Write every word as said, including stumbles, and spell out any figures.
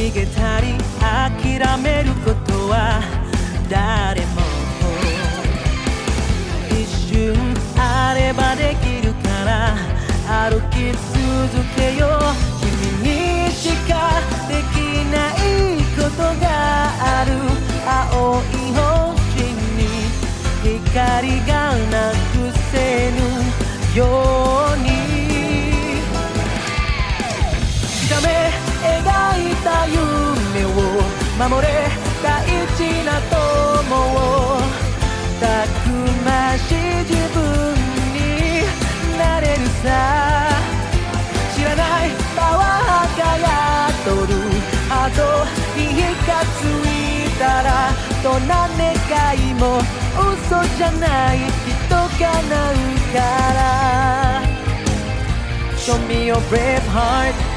逃げたり諦めることは誰も一瞬あればできるから歩き続けよう。君にしかできないことがある。青い星に光がなくせぬように刻め描いた夢を守れ大事な友をたくましい自分になれるさ。知らないパワーが宿るハートに火がついたらどんな願いも嘘じゃないきっと叶うから Show me your brave heart